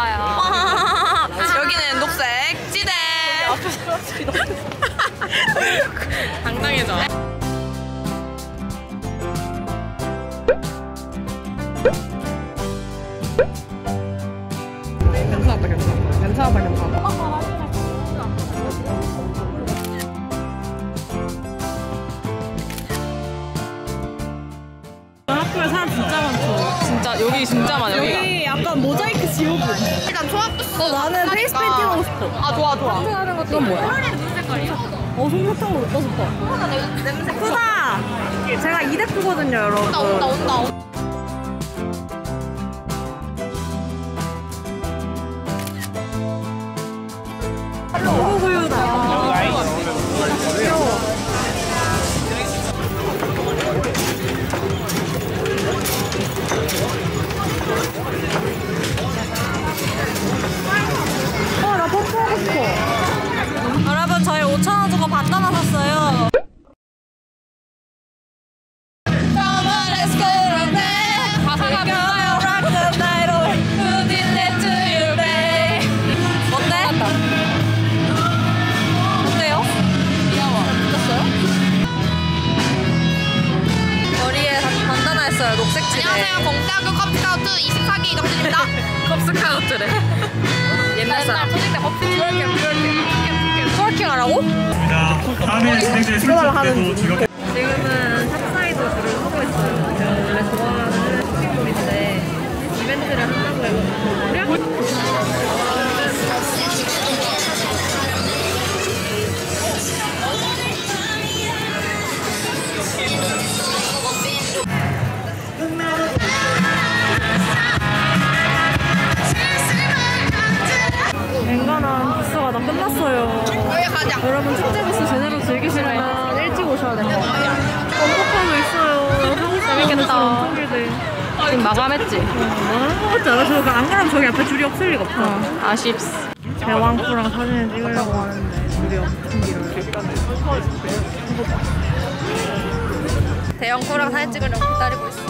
좋아요. 여기는 녹색 지대. 당당해져. 괜찮았다. 학교에 사람 진짜 많죠. 진짜 여기 진짜 많아. 여기 약간 모자이크 지우고. 일단 초합부스. 나는 페이스 페인팅 하고 싶어. 아 좋아. 하는 거 이건 뭐야? 무슨 색깔이야? 솜사탕 먹고 싶어. 냄새 크다. 제가 2대프거든요, 여러분. 온다. 너무 고유다. 나 뽀뽀하고 싶어. 여러분, 저희 5,000원 주고 반다나 샀어요. 가사가 뭐예요? 어때요? 미쳤어요? 머리에 반다나 했어요. 녹색 지대. 안녕하세요. 공대학교 컵스카우트 24기 이정진입니다. 컵스카우트래. 옛날 사람. 초딩 때 법칙 트월킹 하라고? 다음에 진행될 스포츠도 즐겁게 지금은 탑사이드 줄을 하고 있어요. 제가 원래 좋아하는 쇼핑몰인데 이벤트를 한다고 해서 앵간한 부스가 다 끝났어요. 여기 가자. 여러분 축제 부스 제대로 즐기시려면 일찍 오셔야 될 것 같아요. 원고파도 있어요. 재밌겠다. 엄청 길대. 지금 마감했지? 마감한 것 같지 않아? 저거 안 그러면 저기 앞에 줄이 없을 리가 없어. 아쉽스. 대왕꾸랑 사진을 찍으려고 하는데 줄이 엄청 길어요. 대형코랑 사진 찍으려고 기다리고 있어.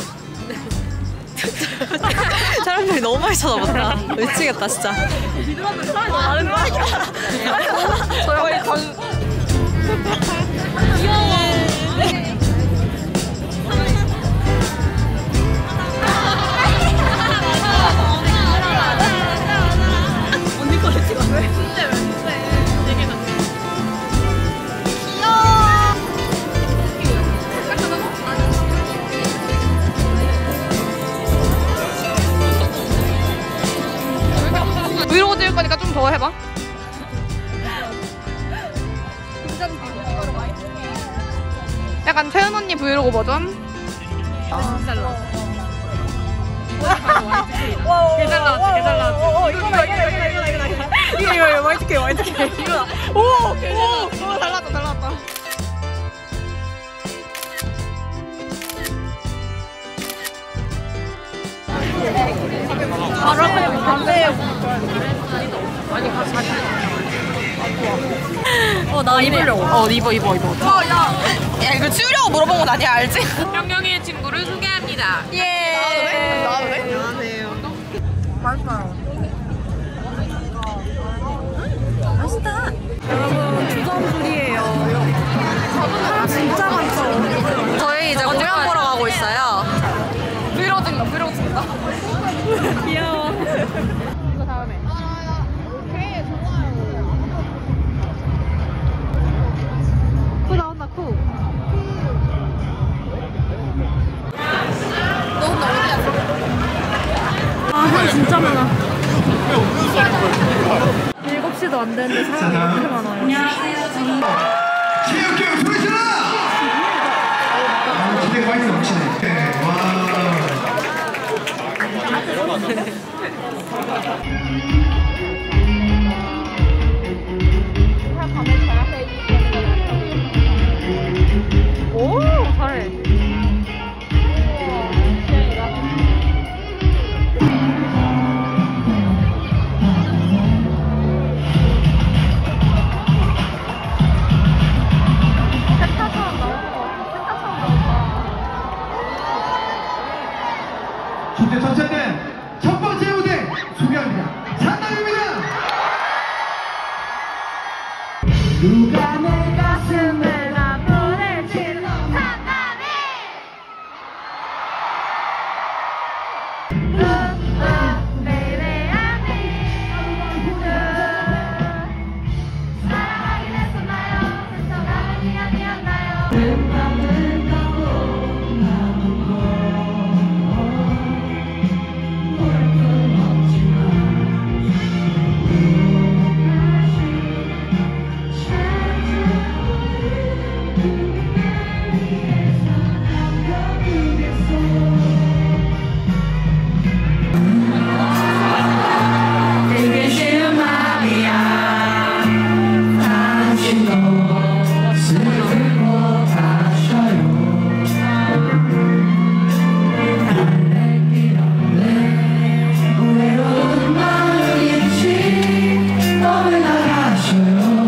사람들이 너무 많이 쳐다봤다. 미치겠다 진짜. 많은 거 아니야? 저희 언니 거를 찍어. 왜? 진짜 되게 나. 브이로그 찍을 거니까 좀 더 해봐. 약간 채은 언니 브이로그 버전. 잘 나왔지. 이거 YTK. 이거. 오, 잘 나왔다. 나 입으려고. 입어. 야, 이거 치우려고 물어본 건 아니야, 알지? 형경이의 친구를 소개합니다. 예. 나와도 돼? 안녕하세요. 맛있다. 여러분 주점 줄이에요. 사람 진짜 많죠. 저희 이제 공연 보러 가고 있어요. 브이로그 찍는다. 귀여워. 이거 다음에. 오케이, 좋아요. 쿠 나온다 쿠. 너 근데 어디야? 사람 진짜 많아. 7시도 안 되는데 사람이 이렇게 많아요. 안녕하세요. 체육교육 소리쳐라! 기대가 많이 넘치네. 와. 오 잘해. 주대 전체는 첫 번째 무대 소개합니다. 산남입니다. 누가 내 가슴을 나보낼지 산남이 baby I need you 사랑하긴 했었나요 스쳐가는 이야기였나요 내 맘을 가고 되게 싫은 맘이야 당신도 슬프고 다셔요 달랠 길 없네 외로운 마음을 잃지 너왜 나가셔요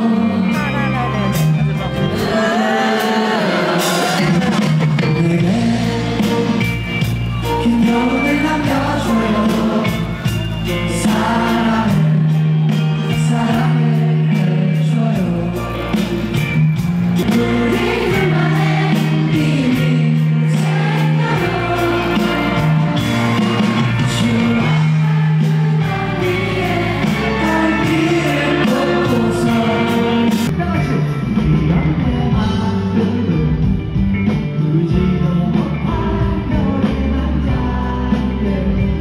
긴 여운을 남겨줘요 사랑을 해줘요 우리들만의 비밀 생겨요 추억은 그 위에 달빛을 꽂고서 이런 맘들은 울지도 못한 노래만 잘해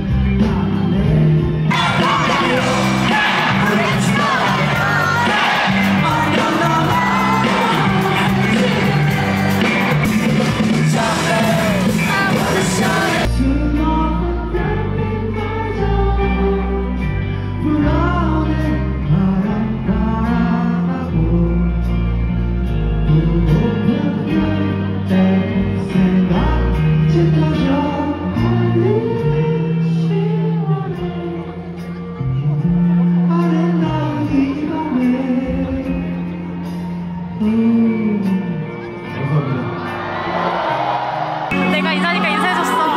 내가 이 자리가 인사해줬어.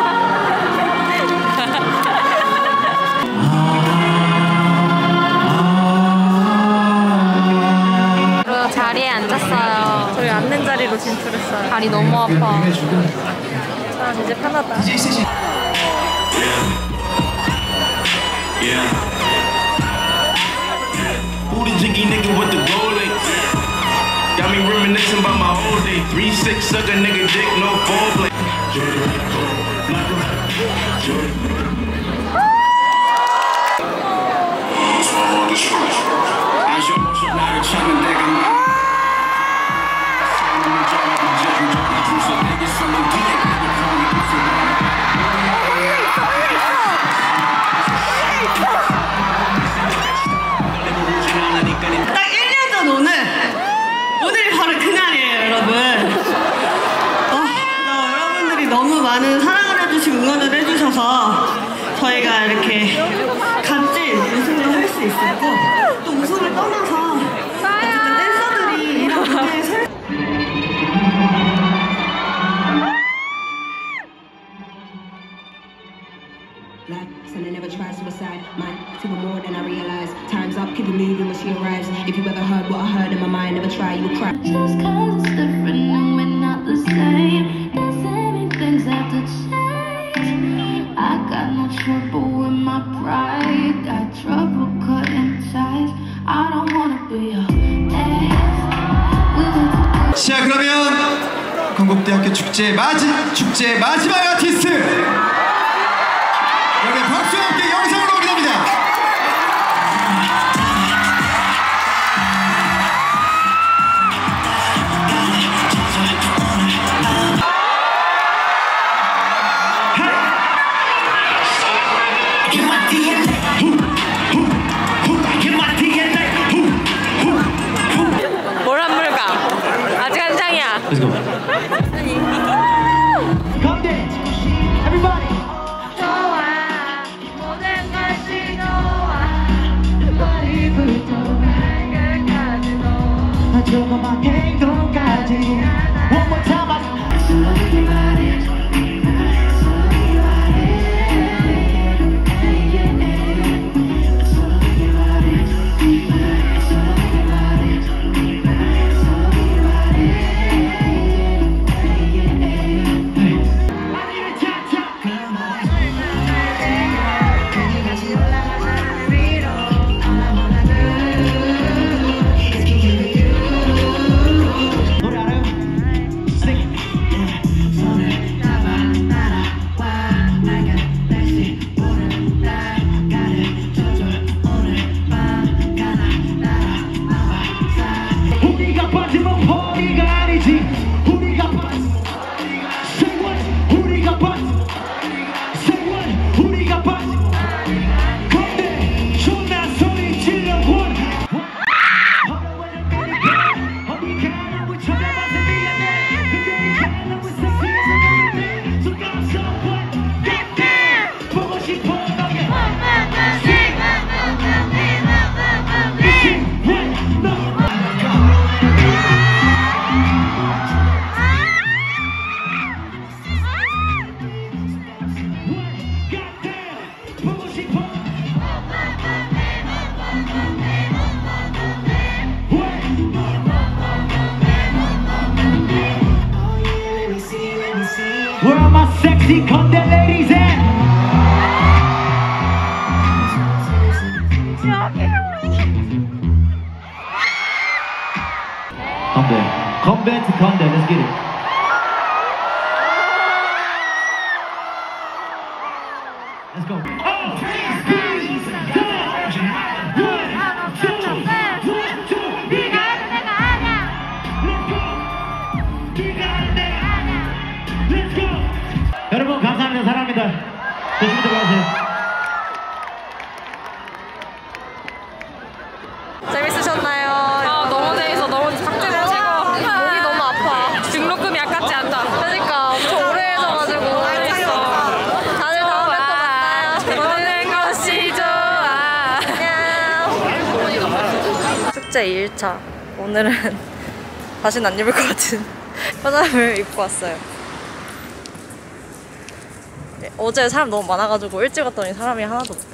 그리고 자리에 앉았어요. 저희 앉는 자리로 진출했어요 다리 너무 아파. 아 이제 편하다 Who the jiggy nigga with the Rolex? Got me reminiscing about my whole day. 3-6 suck a nigga dick, no foreplay. 딱 1년 전 오늘이 바로 그날이에요, 여러분. 여러분들이 너무 많은 사랑을 해주시고 응원을 해주셔서 저희가 이렇게 값진 우승을 할 수 있었고 또 우승을 떠나서 어쨌든 댄서들이 이런 무대에 설 And I never tried suicide. Mine took more than I realized. Time's up, people leaving when she arrives. If you ever heard what I heard in my mind, never try, you will cry. Just cause it's different and we're not the same doesn't mean things have to change. I got no trouble with my pride, got trouble cutting ties. I don't wanna be your ex. 자, 그러면 건국대학교 축제 마지막 아티스트 여러분 박수와 함께 영상으로 확인합니다. 뭘 안 물까? 아직 한창이야. 조금만 행동까지 One more time Convent to Conde, let's get it. Let's go. 여러분 감사합니다. 사랑합니다. 조심히 들어가세요. 재밌으셨나요? 너무 재밌어. 너무 박진을 찍어. 목이 너무 아파. 등록금이 아깝지 않다. 그러니까 엄청 오래 해줘가지고 재밌어. 다들 다음에 또 만나요. 보는 것이 좋아. 안녕. 축제 2일차. 오늘은 다시는 안 입을 것 같은 화장을 입고 왔어요. 어제 사람 너무 많아가지고 일찍 왔더니 사람이 하나도 없다.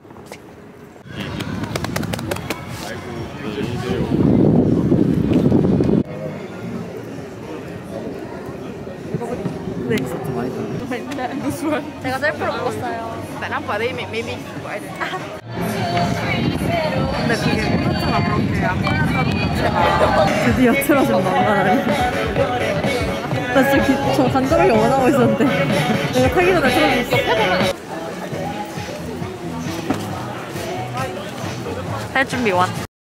네. 제가 셀프로 먹었어요. 근데 그게 콘서트가 그렇게 안 걸렸다고 드디어 틀어준다. 나 진짜 저 간절하게 원하고 있었는데 내가 타기 전에 틀어줬어. 할 준비 완.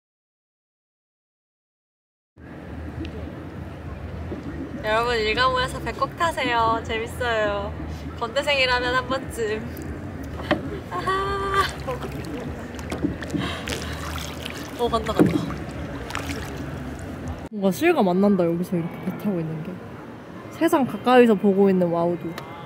여러분 일가 모여서 배 꼭 타세요. 재밌어요. 건대생이라면 한 번쯤. 아하. 간다. 뭔가 실감 안 난다. 여기서 이렇게 배 타고 있는 게. 세상 가까이서 보고 있는 와우도.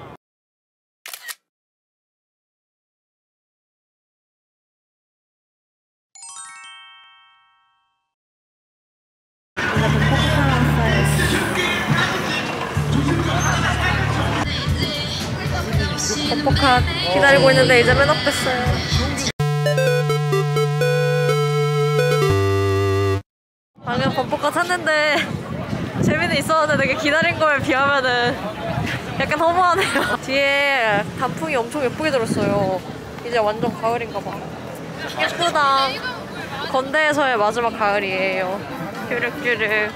범퍼카 기다리고 있는데 이제 맨업 됐어요. 방금 범퍼카 탔는데 재미는 있었는데 되게 기다린 거에 비하면은 약간 허무하네요. 뒤에 단풍이 엄청 예쁘게 들었어요. 이제 완전 가을인가 봐. 예쁘다. 건대에서의 마지막 가을이에요. 큐르큐르.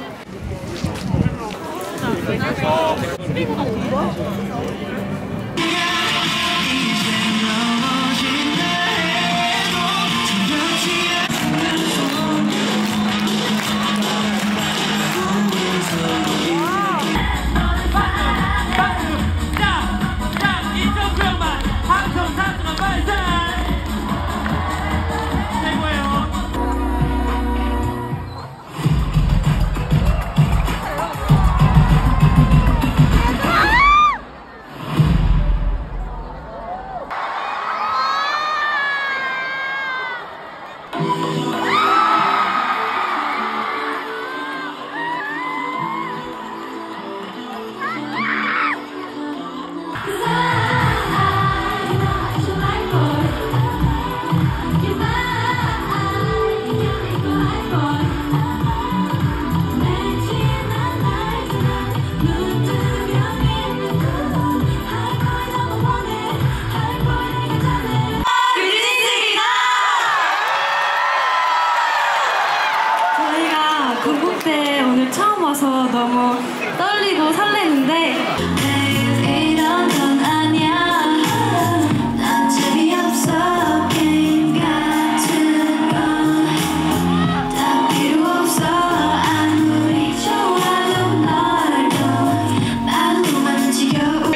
건국대 오늘 처음 와서 너무 떨리고 설레는데 이런 건 아니야. 난 재미없어. 게임 같은 건 다 필요 없어. 아무리 좋아도 널도 나도만 지겨워.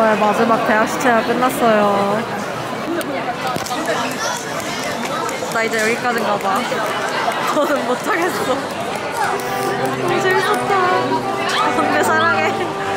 저의 마지막 대학 시체가 끝났어요. 나 이제 여기까지인가 봐. 더는 못하겠어. 너무 재밌었다. 건배 사랑해.